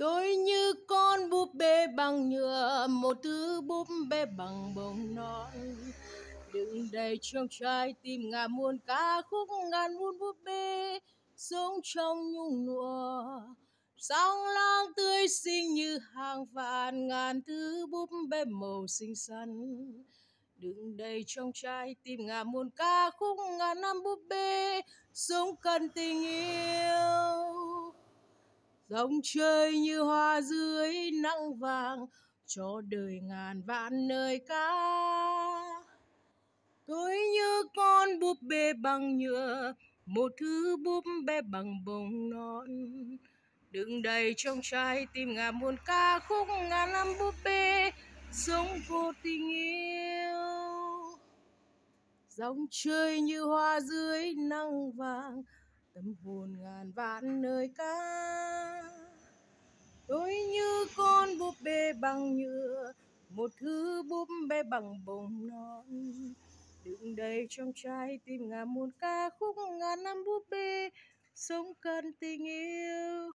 Tôi như con búp bê bằng nhựa, một thứ búp bê bằng bông non, đựng đầy trong trái tim ngàn muôn ca khúc, ngàn muôn búp bê sống trong nhung lụa. Sóng lang tươi xinh như hàng vạn ngàn thứ búp bê màu xinh xắn, đựng đầy trong trái tim ngàn muôn ca khúc, ngàn năm búp bê sống cần tình yêu. Dòng trời như hoa dưới nắng vàng, cho đời ngàn vạn lời ca. Tôi như con búp bê bằng nhựa, một thứ búp bê bằng bông non, đựng đầy trong trái tim ngàn muôn ca khúc, ngàn năm búp bê sống vô tình yêu. Dòng trời như hoa dưới nắng vàng, tâm hồn ngàn vạn lời ca. Tôi như con búp bê bằng nhựa, một thứ búp bê bằng bông non, đựng đầy trong trái tim ngàn muôn ca khúc, ngàn năm búp bê sống cần tình yêu.